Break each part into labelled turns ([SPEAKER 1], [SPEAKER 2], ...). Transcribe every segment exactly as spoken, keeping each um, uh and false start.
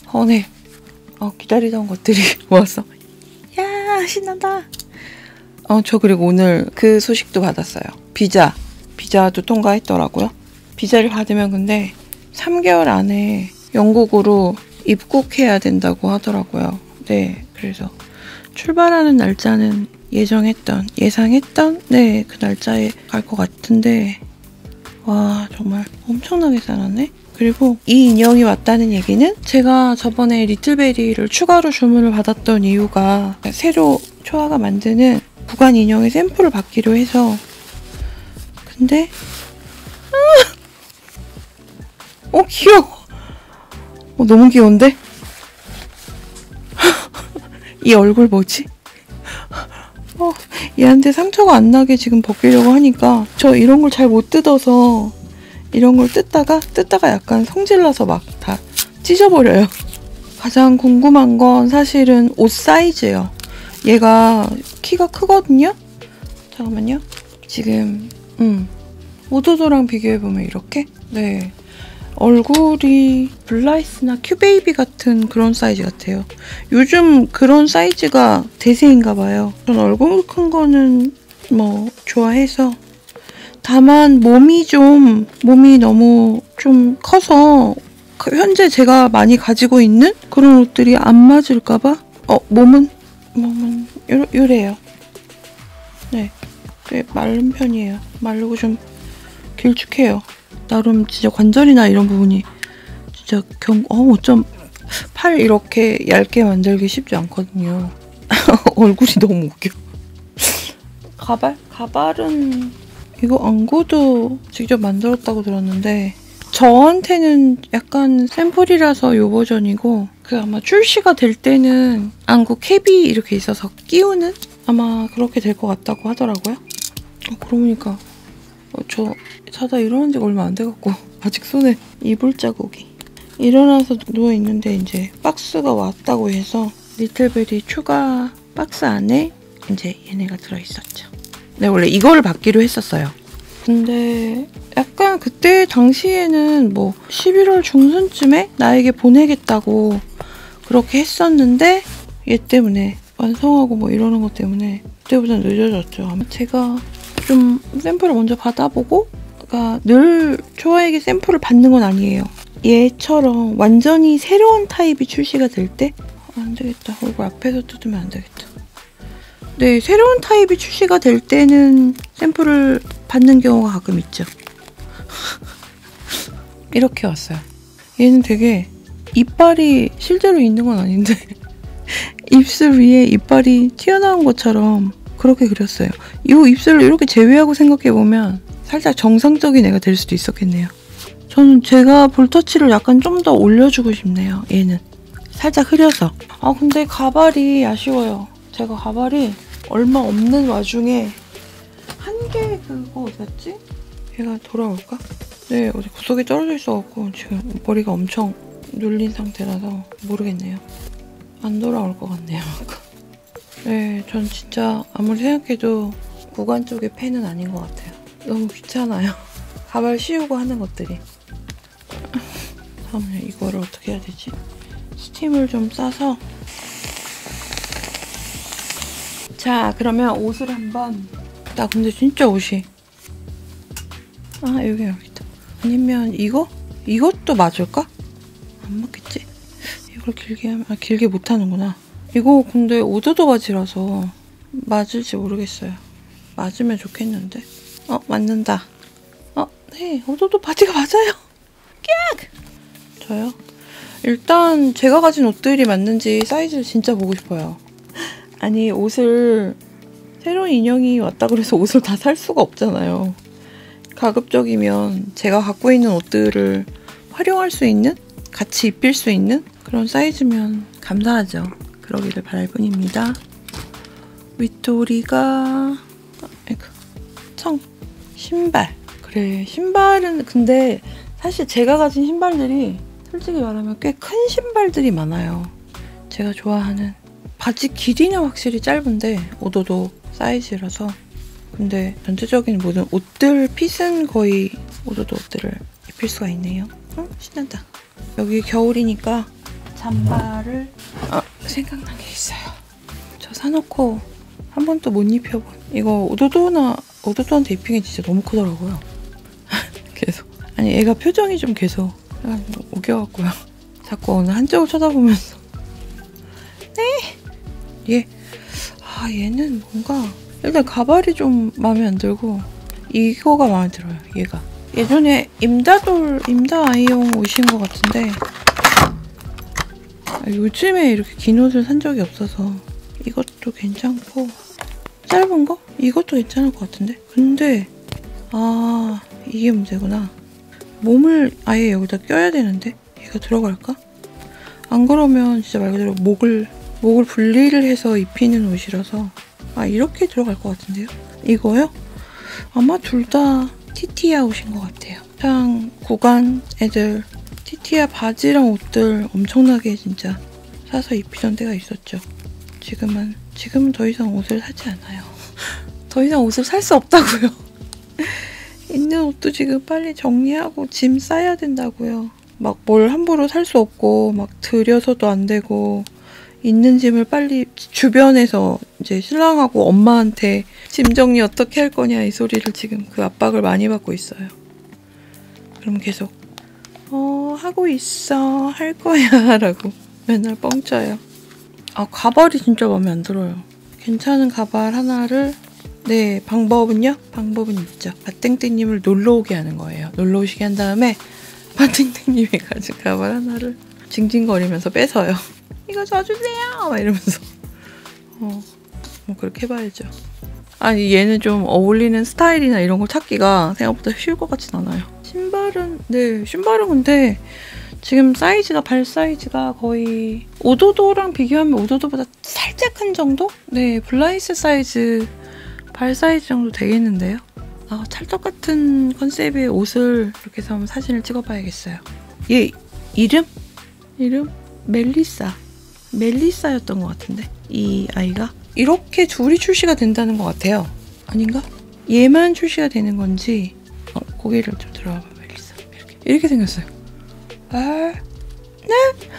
[SPEAKER 1] 어, 네. 어, 기다리던 것들이 모았어. 야, 신난다. 어, 저 그리고 오늘 그 소식도 받았어요. 비자. 비자도 통과했더라고요. 비자를 받으면 근데 삼 개월 안에 영국으로 입국해야 된다고 하더라고요. 네, 그래서 출발하는 날짜는 예정했던, 예상했던, 네, 그 날짜에 갈 것 같은데, 와, 정말 엄청나게 싸놨네? 그리고 이 인형이 왔다는 얘기는 제가 저번에 리틀베리를 추가로 주문을 받았던 이유가 새로 초아가 만드는 구간 인형의 샘플을 받기로 해서. 근데 아! 어, 귀여워. 어, 너무 귀여운데? 이 얼굴 뭐지? 어, 얘한테 상처가 안 나게 지금 벗기려고 하니까 저 이런 걸 잘 못 뜯어서 이런 걸 뜯다가 뜯다가 약간 성질나서 막 다 찢어버려요. 가장 궁금한 건 사실은 옷 사이즈예요. 얘가 키가 크거든요? 잠깐만요. 지금 음 오도도랑 비교해보면 이렇게? 네. 얼굴이 블라이스나 큐베이비 같은 그런 사이즈 같아요. 요즘 그런 사이즈가 대세인가 봐요. 전 얼굴 큰 거는 뭐 좋아해서. 다만 몸이 좀 몸이 너무 좀 커서 현재 제가 많이 가지고 있는 그런 옷들이 안 맞을까봐. 어, 몸은 몸은 요, 요래요. 네, 꽤 마른 편이에요. 마르고 좀 길쭉해요. 나름 진짜 관절이나 이런 부분이 진짜 경, 어, 어쩜 팔 이렇게 얇게 만들기 쉽지 않거든요. 얼굴이 너무 웃겨. 가발? 가발은 이거 안구도 직접 만들었다고 들었는데 저한테는 약간 샘플이라서 요 버전이고 그 아마 출시가 될 때는 안구 캡이 이렇게 있어서 끼우는 아마 그렇게 될 것 같다고 하더라고요. 어, 그러고 보니까 어, 저 사다 일어난 지가 얼마 안 돼갖고 아직 손에 이불 자국이. 일어나서 누워있는데 이제 박스가 왔다고 해서 리틀베리 추가 박스 안에 이제 얘네가 들어있었죠. 네, 원래 이거를 받기로 했었어요. 근데 약간 그때 당시에는 뭐 십일월 중순쯤에 나에게 보내겠다고 그렇게 했었는데 얘 때문에 완성하고 뭐 이러는 것 때문에 그때보다 늦어졌죠. 아마 제가 좀 샘플을 먼저 받아보고, 그러니까 늘 초아에게 샘플을 받는 건 아니에요. 얘처럼 완전히 새로운 타입이 출시가 될 때 안 되겠다. 얼굴 앞에서 뜯으면 안 되겠다. 네, 새로운 타입이 출시가 될 때는 샘플을 받는 경우가 가끔 있죠. 이렇게 왔어요. 얘는 되게 이빨이 실제로 있는 건 아닌데 입술 위에 이빨이 튀어나온 것처럼 그렇게 그렸어요. 이 입술을 이렇게 제외하고 생각해보면 살짝 정상적인 애가 될 수도 있었겠네요. 저는 제가 볼터치를 약간 좀 더 올려주고 싶네요. 얘는 살짝 흐려서. 아, 근데 가발이 아쉬워요. 제가 가발이 얼마 없는 와중에 한 개 그거 어디 갔지? 얘가 돌아올까? 네, 어디 구석에 떨어져 있어갖고 지금 머리가 엄청 눌린 상태라서 모르겠네요. 안 돌아올 것 같네요. 네, 전 진짜 아무리 생각해도 구간 쪽의 팬은 아닌 것 같아요. 너무 귀찮아요. 가발 씌우고 하는 것들이. 잠깐만요, 이거를 어떻게 해야 되지? 스팀을 좀 싸서. 자, 그러면 옷을 한번. 나 근데 진짜 옷이. 아, 여기 여기다. 아니면 이거? 이것도 맞을까? 안 맞겠지? 이걸 길게 하면, 아, 길게 못하는구나. 이거 근데 오도도 바지라서 맞을지 모르겠어요. 맞으면 좋겠는데. 어, 맞는다. 어, 네, 오도도 바지가 맞아요. 깍! 저요? 일단 제가 가진 옷들이 맞는지 사이즈를 진짜 보고 싶어요. 아니, 옷을 새로운 인형이 왔다 그래서 옷을 다 살 수가 없잖아요. 가급적이면 제가 갖고 있는 옷들을 활용할 수 있는, 같이 입힐 수 있는 그런 사이즈면 감사하죠. 그러기를 바랄 뿐입니다. 윗도리가 아이고, 청 신발. 그래, 신발은 근데 사실 제가 가진 신발들이 솔직히 말하면 꽤 큰 신발들이 많아요. 제가 좋아하는 바지 길이는 확실히 짧은데 오도도 사이즈라서. 근데 전체적인 모든 옷들 핏은 거의 오도도 옷들을 입힐 수가 있네요. 어? 신난다. 여기 겨울이니까 잠바를 아, 생각난 게 있어요. 저 사놓고 한 번도 못 입혀본 이거 오도도나 오도도한테 입히기 진짜 너무 크더라고요. 계속 아니 애가 표정이 좀 계속 약간 우겨갖고요. 자꾸 어느 한쪽을 쳐다보면서 네? 얘 아 얘는 뭔가 일단 가발이 좀 마음에 안 들고 이거가 마음에 들어요. 얘가 예전에 임다돌 임다 아이용 옷인 것 같은데 아, 요즘에 이렇게 긴 옷을 산 적이 없어서 이것도 괜찮고 짧은 거? 이것도 괜찮을 것 같은데? 근데 아 이게 문제구나. 몸을 아예 여기다 껴야 되는데 얘가 들어갈까? 안 그러면 진짜 말 그대로 목을 목을 분리를 해서 입히는 옷이라서 아 이렇게 들어갈 것 같은데요? 이거요? 아마 둘 다 티티아 옷인 것 같아요. 그냥 구간 애들 티티아 바지랑 옷들 엄청나게 진짜 사서 입히던 때가 있었죠. 지금은 지금은 더 이상 옷을 사지 않아요. 더 이상 옷을 살 수 없다고요. 있는 옷도 지금 빨리 정리하고 짐 싸야 된다고요. 막 뭘 함부로 살 수 없고 막 들여서도 안 되고 있는 짐을 빨리 주변에서 이제 신랑하고 엄마한테 짐 정리 어떻게 할 거냐 이 소리를 지금 그 압박을 많이 받고 있어요. 그럼 계속 어 하고 있어 할 거야 라고 맨날 뻥쳐요. 아 가발이 진짜 마음에 안 들어요. 괜찮은 가발 하나를 네 방법은요? 방법은 있죠. 바땡땡님을 놀러 오게 하는 거예요. 놀러 오시게 한 다음에 바땡땡님이 가진 가발 하나를 징징거리면서 뺏어요. 이거 줘주세요! 막 이러면서 어, 뭐 그렇게 해봐야죠. 아니 얘는 좀 어울리는 스타일이나 이런 걸 찾기가 생각보다 쉬울 것 같진 않아요. 신발은 네 신발은 근데 지금 사이즈가 발 사이즈가 거의 오도도랑 비교하면 오도도보다 살짝 큰 정도? 네 블라이스 사이즈 발 사이즈 정도 되겠는데요. 아 찰떡 같은 컨셉의 옷을 이렇게 해서 한번 사진을 찍어봐야겠어요. 얘 이름? 이름? 멜리사 멜리사였던 것 같은데 이 아이가 이렇게 둘이 출시가 된다는 것 같아요. 아닌가? 얘만 출시가 되는 건지 어, 고개를 좀 들어봐. 멜리사 이렇게 이렇게 생겼어요. 아, 네?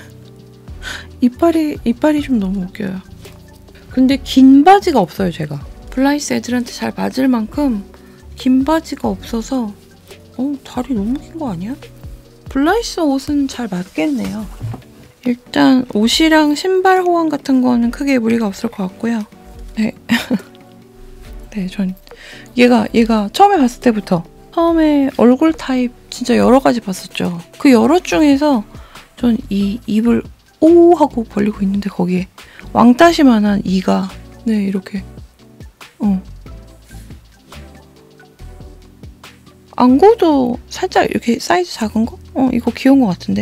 [SPEAKER 1] 이빨이 이빨이 좀 너무 웃겨요. 근데 긴 바지가 없어요. 제가 블라이스 애들한테 잘 맞을 만큼 긴 바지가 없어서 어 다리 너무 긴 거 아니야? 블라이스 옷은 잘 맞겠네요. 일단 옷이랑 신발 호환 같은 거는 크게 무리가 없을 것 같고요. 네, 네, 전 얘가 얘가 처음에 봤을 때부터 처음에 얼굴 타입 진짜 여러 가지 봤었죠. 그 여러 중에서 전 이 입을 오 하고 벌리고 있는데 거기에 왕따시만한 이가 네 이렇게 어 안고도 살짝 이렇게 사이즈 작은 거? 어 이거 귀여운 것 같은데.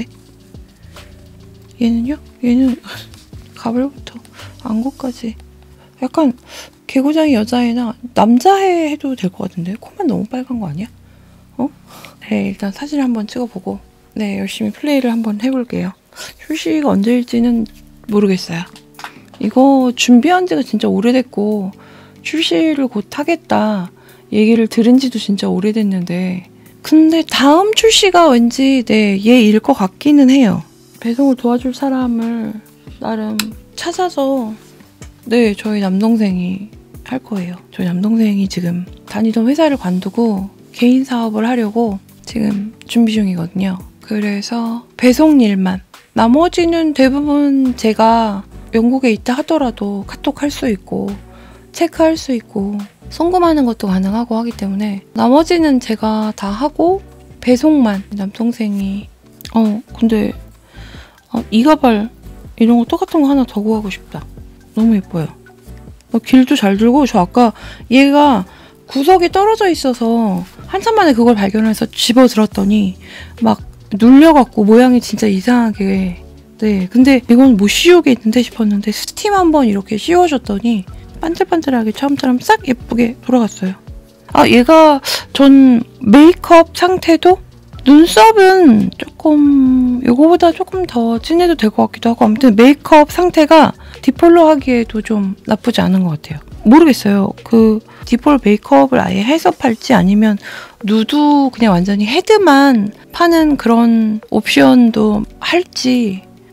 [SPEAKER 1] 얘는요? 얘는 가발부터 안고까지 약간 개구장이 여자애나 남자애 해도 될 것 같은데 코만 너무 빨간 거 아니야? 어? 네 일단 사진을 한번 찍어보고 네 열심히 플레이를 한번 해볼게요. 출시가 언제일지는 모르겠어요. 이거 준비한 지가 진짜 오래됐고 출시를 곧 하겠다 얘기를 들은 지도 진짜 오래됐는데 근데 다음 출시가 왠지 네 얘일 것 같기는 해요. 배송을 도와줄 사람을 나름 찾아서 네 저희 남동생이 할 거예요. 저희 남동생이 지금 다니던 회사를 관두고 개인 사업을 하려고 지금 준비 중이거든요. 그래서 배송 일만 나머지는 대부분 제가 영국에 있다 하더라도 카톡 할 수 있고 체크할 수 있고 송금하는 것도 가능하고 하기 때문에 나머지는 제가 다 하고 배송만 남동생이 어 근데 어, 이 가발 이런 거 똑같은 거 하나 더 구하고 싶다. 너무 예뻐요. 어, 길도 잘 들고 저 아까 얘가 구석에 떨어져 있어서 한참 만에 그걸 발견해서 집어 들었더니 막 눌려갖고 모양이 진짜 이상하게 네 근데 이건 못 씌우겠는데 싶었는데 스팀 한번 이렇게 씌워줬더니 반들반들하게 처음처럼 싹 예쁘게 돌아갔어요. 아 얘가 전 메이크업 상태도 눈썹은 조금 이거보다 조금 더 진해도 될 것 같기도 하고 아무튼 메이크업 상태가 디폴로 하기에도 좀 나쁘지 않은 것 같아요. 모르겠어요. 그 디폴 메이크업을 아예 해서 팔지 아니면 누드 그냥 완전히 헤드만 파는 그런 옵션도 할지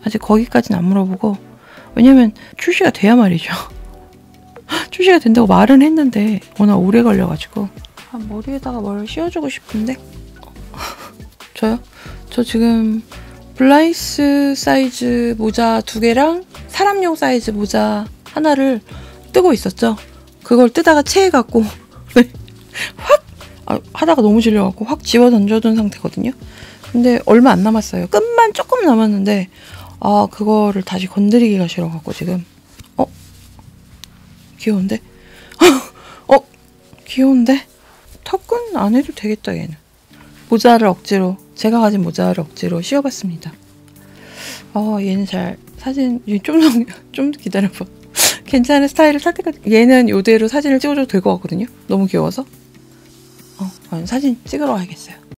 [SPEAKER 1] 아직 거기까지는 안 물어보고, 왜냐면 출시가 돼야 말이죠. 출시가 된다고 말은 했는데 워낙 오래 걸려가지고. 아, 머리에다가 뭘 씌워주고 싶은데. 저요? 저 지금 블라이스 사이즈 모자 두 개랑 사람용 사이즈 모자 하나를 뜨고 있었죠. 그걸 뜨다가 체해갖고 확 아, 하다가 너무 질려갖고 확 집어 던져둔 상태거든요. 근데 얼마 안 남았어요. 끝만 조금 남았는데 아 그거를 다시 건드리기가 싫어갖고 지금. 어? 귀여운데? 어? 귀여운데? 턱은 안 해도 되겠다 얘는. 모자를 억지로 제가 가진 모자를 억지로 씌워봤습니다. 어 얘는 잘 사진 좀더 좀 기다려봐. 괜찮은 스타일을 찾을 때까지 얘는 이대로 사진을 찍어줘도 될 것 같거든요. 너무 귀여워서. 어, 사진 찍으러 가야겠어요.